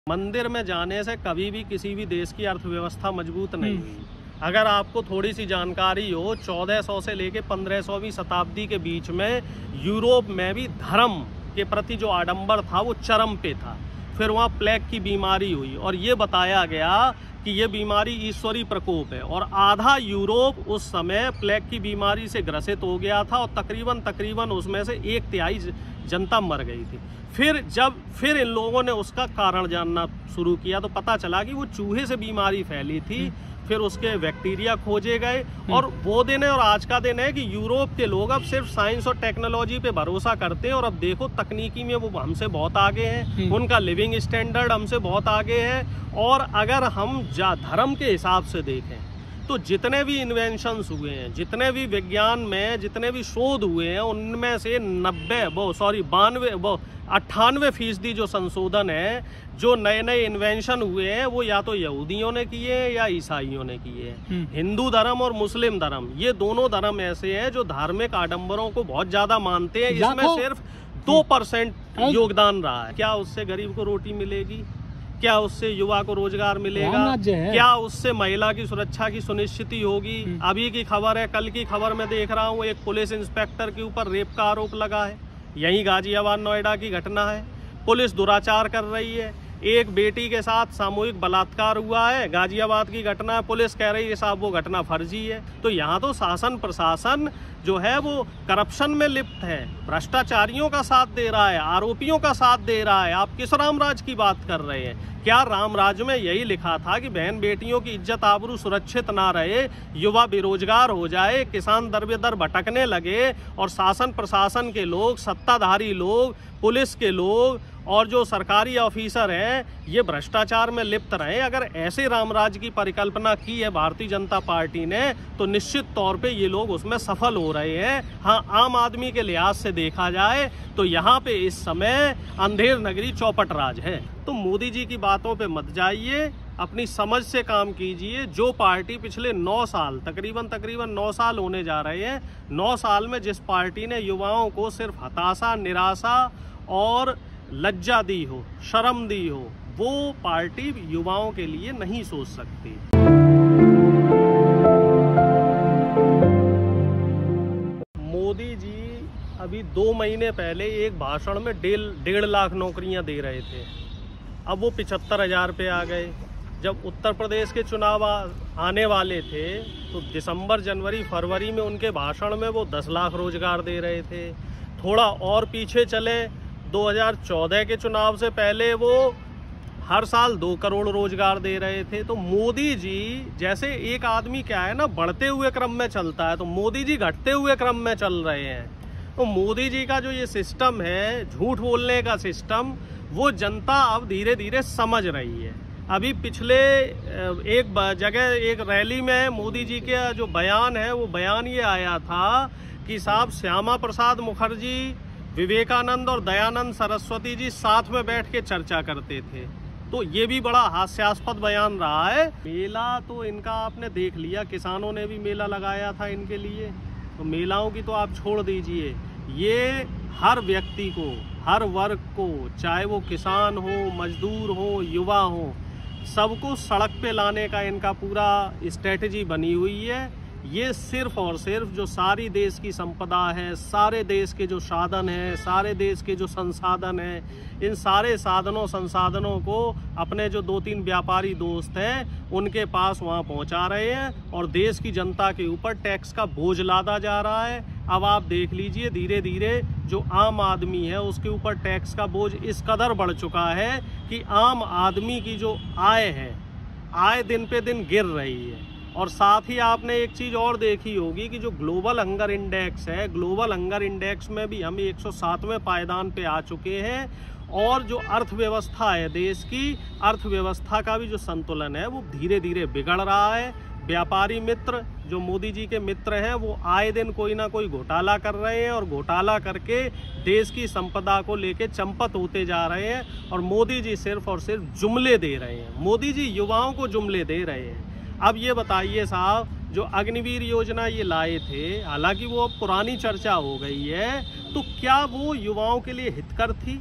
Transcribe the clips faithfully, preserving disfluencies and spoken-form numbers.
मंदिर में जाने से कभी भी किसी भी देश की अर्थव्यवस्था मजबूत नहीं हुई। अगर आपको थोड़ी सी जानकारी हो, चौदह सौ से लेके पंद्रहवीं शताब्दी के बीच में यूरोप में भी धर्म के प्रति जो आडंबर था वो चरम पे था। फिर वहाँ प्लेग की बीमारी हुई और ये बताया गया कि ये बीमारी ईश्वरी प्रकोप है और आधा यूरोप उस समय प्लेग की बीमारी से ग्रसित हो गया था और तकरीबन तकरीबन उसमें से एक तिहाई जनता मर गई थी। फिर जब फिर इन लोगों ने उसका कारण जानना शुरू किया तो पता चला कि वो चूहे से बीमारी फैली थी। फिर उसके बैक्टीरिया खोजे गए और वो दिन है और आज का दिन है कि यूरोप के लोग अब सिर्फ साइंस और टेक्नोलॉजी पे भरोसा करते हैं और अब देखो तकनीकी में वो हमसे बहुत आगे हैं, उनका लिविंग स्टैंडर्ड हमसे बहुत आगे है। और अगर हम जा धर्म के हिसाब से देखें तो जितने भी इन्वेंशंस हुए हैं, जितने भी विज्ञान में जितने भी शोध हुए हैं, उनमें से नब्बे वो सॉरी बानवे वो अट्ठानवे फीसदी जो संशोधन है, जो नए नए इन्वेंशन हुए हैं, वो या तो यहूदियों ने किए हैं या ईसाइयों ने किए हैं। हिंदू धर्म और मुस्लिम धर्म, ये दोनों धर्म ऐसे हैं जो धार्मिक आडंबरों को बहुत ज्यादा मानते हैं। इसमें सिर्फ दो परसेंट योगदान रहा है। क्या उससे गरीब को रोटी मिलेगी? क्या उससे युवा को रोजगार मिलेगा? क्या उससे महिला की सुरक्षा की सुनिश्चिति होगी? अभी की खबर है, कल की खबर में देख रहा हूँ, एक पुलिस इंस्पेक्टर के ऊपर रेप का आरोप लगा है। यही गाजियाबाद नोएडा की घटना है। पुलिस दुराचार कर रही है। एक बेटी के साथ सामूहिक बलात्कार हुआ है, गाजियाबाद की घटना है। पुलिस कह रही है साहब वो घटना फर्जी है। तो यहाँ तो शासन प्रशासन जो है वो करप्शन में लिप्त है, भ्रष्टाचारियों का साथ दे रहा है, आरोपियों का साथ दे रहा है। आप किस रामराज की बात कर रहे हैं? क्या रामराज में यही लिखा था कि बहन बेटियों की इज्जत आबरू सुरक्षित ना रहे, युवा बेरोजगार हो जाए, किसान दर बेदर भटकने लगे और शासन प्रशासन के लोग, सत्ताधारी लोग, पुलिस के लोग और जो सरकारी ऑफिसर हैं ये भ्रष्टाचार में लिप्त रहे? अगर ऐसे रामराज की परिकल्पना की है भारतीय जनता पार्टी ने तो निश्चित तौर पे ये लोग उसमें सफल हो रहे हैं। हाँ, आम आदमी के लिहाज से देखा जाए तो यहाँ पे इस समय अंधेर नगरी चौपट राज है। तो मोदी जी की बातों पे मत जाइए, अपनी समझ से काम कीजिए। जो पार्टी पिछले नौ साल तकरीबन तकरीबन नौ साल होने जा रहे हैं, नौ साल में जिस पार्टी ने युवाओं को सिर्फ हताशा, निराशा और लज्जा दी हो, शर्म दी हो, वो पार्टी युवाओं के लिए नहीं सोच सकती। मोदी जी अभी दो महीने पहले एक भाषण में डेढ़ डेढ़ लाख नौकरियां दे रहे थे, अब वो पिछहत्तर हजार पे आ गए। जब उत्तर प्रदेश के चुनाव आने वाले थे तो दिसंबर, जनवरी, फरवरी में उनके भाषण में वो दस लाख रोजगार दे रहे थे। थोड़ा और पीछे चले, दो हज़ार चौदह के चुनाव से पहले वो हर साल दो करोड़ रोजगार दे रहे थे। तो मोदी जी जैसे एक आदमी क्या है ना, बढ़ते हुए क्रम में चलता है, तो मोदी जी घटते हुए क्रम में चल रहे हैं। तो मोदी जी का जो ये सिस्टम है, झूठ बोलने का सिस्टम, वो जनता अब धीरे धीरे समझ रही है। अभी पिछले एक जगह एक रैली में मोदी जी के जो बयान है, वो बयान ये आया था कि साहब श्यामा प्रसाद मुखर्जी, विवेकानंद और दयानंद सरस्वती जी साथ में बैठ के चर्चा करते थे। तो ये भी बड़ा हास्यास्पद बयान रहा है। मेला तो इनका आपने देख लिया, किसानों ने भी मेला लगाया था इनके लिए। तो मेलाओं की तो आप छोड़ दीजिए, ये हर व्यक्ति को, हर वर्ग को, चाहे वो किसान हो, मजदूर हो, युवा हो, सबको सड़क पे लाने का इनका पूरा स्ट्रेटजी बनी हुई है। ये सिर्फ और सिर्फ जो सारी देश की संपदा है, सारे देश के जो साधन हैं, सारे देश के जो संसाधन हैं, इन सारे साधनों संसाधनों को अपने जो दो तीन व्यापारी दोस्त हैं उनके पास वहाँ पहुँचा रहे हैं और देश की जनता के ऊपर टैक्स का बोझ लादा जा रहा है। अब आप देख लीजिए धीरे धीरे जो आम आदमी है उसके ऊपर टैक्स का बोझ इस कदर बढ़ चुका है कि आम आदमी की जो आय है, आय दिन पे दिन गिर रही है। और साथ ही आपने एक चीज़ और देखी होगी कि जो ग्लोबल हंगर इंडेक्स है, ग्लोबल हंगर इंडेक्स में भी हम एक सौ सातवें पायदान पे आ चुके हैं। और जो अर्थव्यवस्था है देश की, अर्थव्यवस्था का भी जो संतुलन है वो धीरे धीरे बिगड़ रहा है। व्यापारी मित्र जो मोदी जी के मित्र हैं वो आए दिन कोई ना कोई घोटाला कर रहे हैं और घोटाला करके देश की संपदा को लेके चंपत होते जा रहे हैं। और मोदी जी सिर्फ और सिर्फ जुमले दे रहे हैं, मोदी जी युवाओं को जुमले दे रहे हैं। अब ये बताइए साहब, जो अग्निवीर योजना ये लाए थे, हालांकि वो अब पुरानी चर्चा हो गई है, तो क्या वो युवाओं के लिए हितकर थी?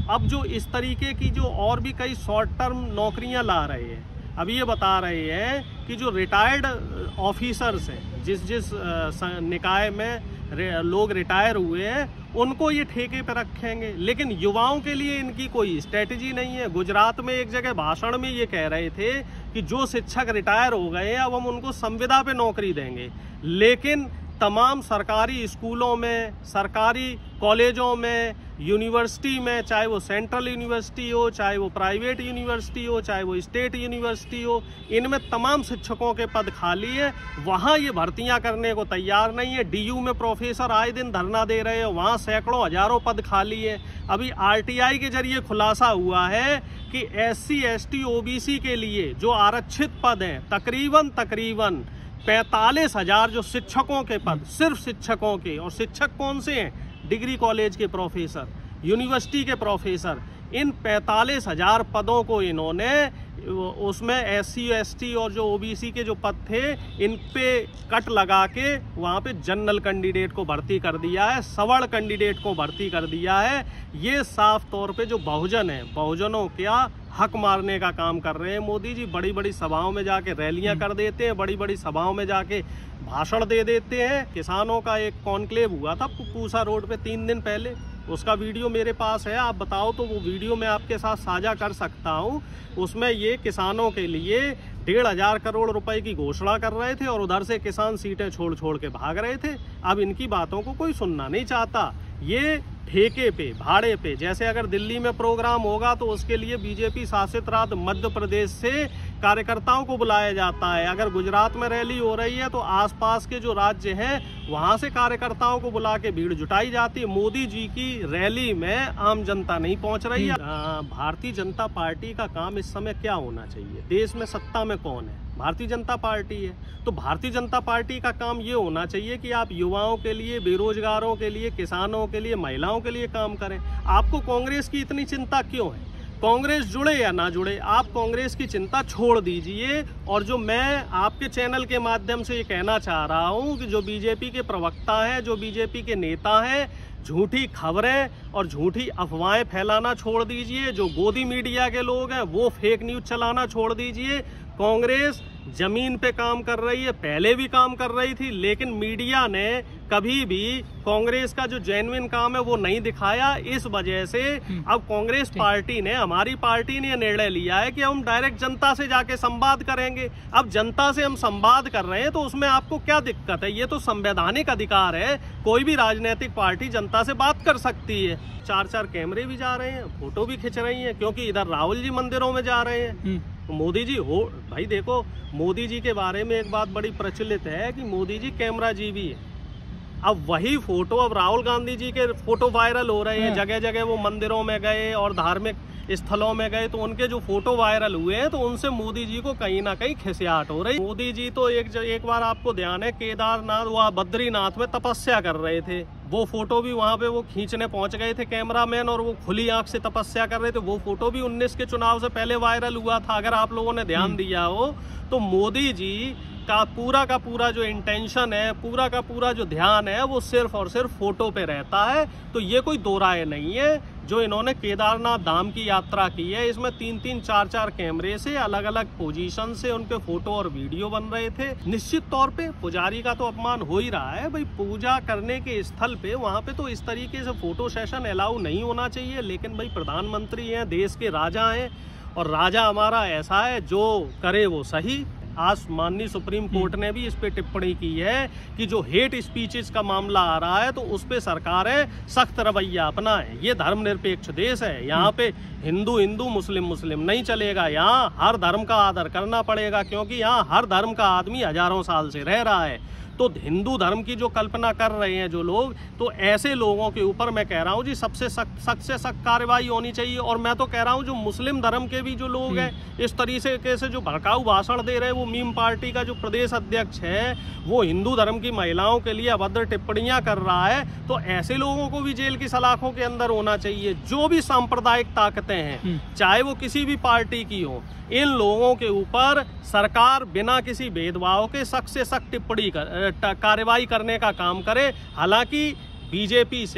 अब जो इस तरीके की जो और भी कई शॉर्ट टर्म नौकरियां ला रहे हैं, अभी ये बता रहे हैं कि जो रिटायर्ड ऑफिसर्स हैं, जिस जिस निकाय में लोग रिटायर हुए हैं, उनको ये ठेके पे रखेंगे, लेकिन युवाओं के लिए इनकी कोई स्ट्रेटजी नहीं है। गुजरात में एक जगह भाषण में ये कह रहे थे कि जो शिक्षक रिटायर हो गए अब हम उनको संविदा पे नौकरी देंगे, लेकिन तमाम सरकारी स्कूलों में, सरकारी कॉलेजों में, यूनिवर्सिटी में, चाहे वो सेंट्रल यूनिवर्सिटी हो, चाहे वो प्राइवेट यूनिवर्सिटी हो, चाहे वो स्टेट यूनिवर्सिटी हो, इनमें तमाम शिक्षकों के पद खाली है। वहाँ ये भर्तियां करने को तैयार नहीं है। डीयू में प्रोफेसर आए दिन धरना दे रहे हैं, वहाँ सैकड़ों हजारों पद खाली है। अभी आरटीआई के जरिए खुलासा हुआ है कि एससी, एसटी, ओबीसी के लिए जो आरक्षित पद हैं, तकरीबन तकरीबन पैंतालीस हजार जो शिक्षकों के पद, सिर्फ शिक्षकों के, और शिक्षक कौन से हैं? डिग्री कॉलेज के प्रोफेसर, यूनिवर्सिटी के प्रोफेसर, इन पैंतालीस हजार पदों को इन्होंने उसमें एससी, एसटी और जो ओबीसी के जो पद थे इन पे कट लगा के वहाँ पे जनरल कैंडिडेट को भर्ती कर दिया है, सवर्ण कैंडिडेट को भर्ती कर दिया है। ये साफ तौर पे जो बहुजन है, बहुजनों क्या हक मारने का काम कर रहे हैं मोदी जी। बड़ी बड़ी सभाओं में जाके रैलियां कर देते हैं, बड़ी बड़ी सभाओं में जाके भाषण दे देते हैं। किसानों का एक कॉन्क्लेव हुआ था पूसा रोड पे तीन दिन पहले, उसका वीडियो मेरे पास है, आप बताओ तो वो वीडियो मैं आपके साथ साझा कर सकता हूँ। उसमें ये किसानों के लिए डेढ़ हजार करोड़ रुपए की घोषणा कर रहे थे और उधर से किसान सीटें छोड़ छोड़ के भाग रहे थे। अब इनकी बातों को कोई सुनना नहीं चाहता। ये ठेके पे, भाड़े पे, जैसे अगर दिल्ली में प्रोग्राम होगा तो उसके लिए बीजेपी शासित राज्य मध्य प्रदेश से कार्यकर्ताओं को बुलाया जाता है। अगर गुजरात में रैली हो रही है तो आसपास के जो राज्य हैं वहां से कार्यकर्ताओं को बुला के भीड़ जुटाई जाती है। मोदी जी की रैली में आम जनता नहीं पहुंच रही है। भारतीय जनता पार्टी का काम इस समय क्या होना चाहिए? देश में सत्ता में कौन है? भारतीय जनता पार्टी है। तो भारतीय जनता पार्टी का काम ये होना चाहिए कि आप युवाओं के लिए, बेरोजगारों के लिए, किसानों के लिए, महिलाओं के लिए काम करें। आपको कांग्रेस की इतनी चिंता क्यों है? कांग्रेस जुड़े या ना जुड़े, आप कांग्रेस की चिंता छोड़ दीजिए। और जो मैं आपके चैनल के माध्यम से ये कहना चाह रहा हूँ कि जो बीजेपी के प्रवक्ता हैं, जो बीजेपी के नेता हैं, झूठी खबरें और झूठी अफवाहें फैलाना छोड़ दीजिए। जो गोदी मीडिया के लोग हैं वो फेक न्यूज चलाना छोड़ दीजिए। कांग्रेस जमीन पे काम कर रही है, पहले भी काम कर रही थी, लेकिन मीडिया ने कभी भी कांग्रेस का जो जेन्युइन काम है वो नहीं दिखाया। इस वजह से अब कांग्रेस पार्टी ने, हमारी पार्टी ने निर्णय लिया है कि हम डायरेक्ट जनता से जाके संवाद करेंगे। अब जनता से हम संवाद कर रहे हैं तो उसमें आपको क्या दिक्कत है? ये तो संवैधानिक अधिकार है, कोई भी राजनीतिक पार्टी जनता से बात कर सकती है। चार चार कैमरे भी जा रहे हैं, फोटो भी खिंच रही हैं, क्योंकि इधर राहुल जी मंदिरों में जा रहे हैं। मोदी जी हो भाई, देखो मोदी जी के बारे में एक बात बड़ी प्रचलित है कि मोदी जी कैमरा जीवी है। अब वही फोटो, अब राहुल गांधी जी के फोटो वायरल हो रहे हैं, जगह जगह वो मंदिरों में गए और धार्मिक स्थलों में गए तो उनके जो फोटो वायरल हुए हैं तो उनसे मोदी जी को कहीं ना कहीं खिसियाहट हो रही। मोदी जी तो एक एक बार आपको ध्यान है, केदारनाथ वहाँ बद्रीनाथ में तपस्या कर रहे थे, वो फोटो भी वहाँ पे वो खींचने पहुंच गए थे कैमरामैन, और वो खुली आंख से तपस्या कर रहे थे। वो फोटो भी उन्नीस के चुनाव से पहले वायरल हुआ था, अगर आप लोगों ने ध्यान दिया हो तो। मोदी जी का पूरा का पूरा जो इंटेंशन है, पूरा का पूरा जो ध्यान है, वो सिर्फ और सिर्फ फोटो पे रहता है। तो ये कोई दो राय नहीं है। जो इन्होंने केदारनाथ धाम की यात्रा की है, इसमें तीन तीन चार चार कैमरे से अलग अलग पोजीशन से उनके फोटो और वीडियो बन रहे थे। निश्चित तौर पे पुजारी का तो अपमान हो ही रहा है भाई। पूजा करने के स्थल पे वहां पे तो इस तरीके से फोटो सेशन अलाउ नहीं होना चाहिए, लेकिन भाई प्रधानमंत्री हैं, देश के राजा हैं, और राजा हमारा ऐसा है जो करे वो सही। आज माननीय सुप्रीम कोर्ट ने भी इस पे टिप्पणी की है कि जो हेट स्पीचेस का मामला आ रहा है तो उस पे सरकारें सख्त रवैया अपनाएं। ये धर्मनिरपेक्ष देश है, यहाँ पे हिंदू हिंदू, मुस्लिम मुस्लिम नहीं चलेगा। यहाँ हर धर्म का आदर करना पड़ेगा, क्योंकि यहाँ हर धर्म का आदमी हजारों साल से रह रहा है। तो हिंदू धर्म की जो कल्पना कर रहे हैं जो लोग, तो ऐसे लोगों के ऊपर मैं कह रहा हूँ जी सबसे सख्त सख्त से सख्त कार्रवाई होनी चाहिए। और मैं तो कह रहा हूँ जो मुस्लिम धर्म के भी जो लोग हैं इस तरीके से जो भड़काऊ भाषण दे रहे हैं, वो मीम पार्टी का जो प्रदेश अध्यक्ष है वो हिंदू धर्म की महिलाओं के लिए अभद्र टिप्पणियां कर रहा है, तो ऐसे लोगों को भी जेल की सलाखों के अंदर होना चाहिए। जो भी सांप्रदायिक ताकतें हैं, चाहे वो किसी भी पार्टी की हो, इन लोगों के ऊपर सरकार बिना किसी भेदभाव के सख्त से सख्त टिप्पणी कर कार्रवाई करने का काम करे। हालांकि बीजेपी से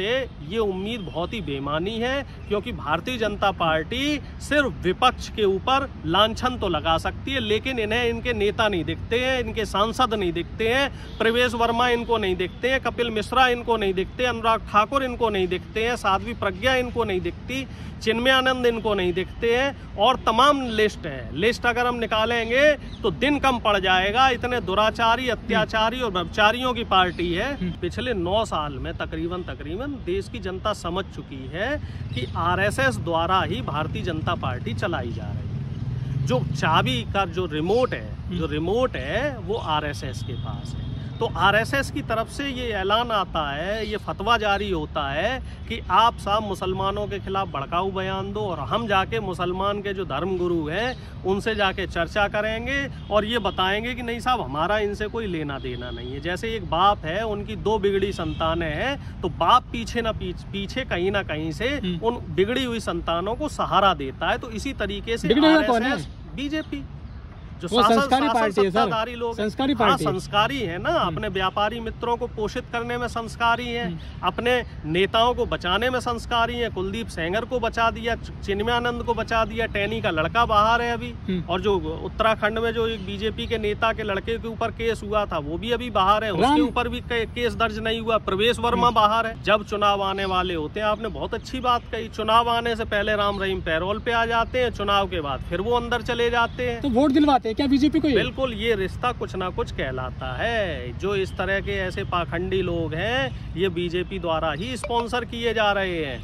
ये उम्मीद बहुत ही बेमानी है, क्योंकि भारतीय जनता पार्टी सिर्फ विपक्ष के ऊपर लांछन तो लगा सकती है, लेकिन इन्हें इनके नेता नहीं दिखते हैं, इनके सांसद नहीं दिखते हैं, प्रवेश वर्मा इनको नहीं दिखते हैं, कपिल मिश्रा इनको नहीं दिखते, अनुराग ठाकुर इनको नहीं दिखते हैं, साध्वी प्रज्ञा इनको नहीं दिखती, चिन्मयानंद इनको नहीं दिखते हैं, और तमाम लिस्ट है। लिस्ट अगर हम निकालेंगे तो दिन कम पड़ जाएगा। इतने दुराचारी, अत्याचारी और व्यभिचारियों की पार्टी है। पिछले नौ साल में तकरीबन तकरीबन देश की जनता समझ चुकी है कि आरएसएस द्वारा ही भारतीय जनता पार्टी चलाई जा रही है। जो चाबी का जो रिमोट है जो रिमोट है वो आरएसएस के पास है। तो आरएसएस की तरफ से ये ऐलान आता है, ये फतवा जारी होता है कि आप साहब मुसलमानों के खिलाफ भड़काऊ बयान दो, और हम जाके मुसलमान के जो धर्म गुरु हैं उनसे जाके चर्चा करेंगे और ये बताएंगे कि नहीं साहब हमारा इनसे कोई लेना देना नहीं है। जैसे एक बाप है, उनकी दो बिगड़ी संतानें हैं, तो बाप पीछे ना पीछ, पीछे कहीं ना कहीं से उन बिगड़ी हुई संतानों को सहारा देता है। तो इसी तरीके से आरएसएस, बीजेपी जो संस्कारी पार्टी है सर, लोग संस्कारी हाँ, पार्टी संस्कारी है ना, अपने व्यापारी मित्रों को पोषित करने में संस्कारी हैं, अपने नेताओं को बचाने में संस्कारी हैं। कुलदीप सेंगर को बचा दिया, चिन्मयानंद को बचा दिया, टैनी का लड़का बाहर है अभी, और जो उत्तराखंड में जो एक बीजेपी के नेता के लड़के के ऊपर केस हुआ था वो भी अभी बाहर है, उसके ऊपर भी केस दर्ज नहीं हुआ। प्रवेश वर्मा बाहर है। जब चुनाव आने वाले होते हैं, आपने बहुत अच्छी बात कही, चुनाव आने से पहले राम रहीम पैरोल पे आ जाते हैं, चुनाव के बाद फिर वो अंदर चले जाते हैं। तो वोट दिलवाते क्या बीजेपी को? बिल्कुल, ये रिश्ता कुछ ना कुछ कहलाता है। जो इस तरह के ऐसे पाखंडी लोग हैं ये बीजेपी द्वारा ही स्पॉन्सर किए जा रहे हैं।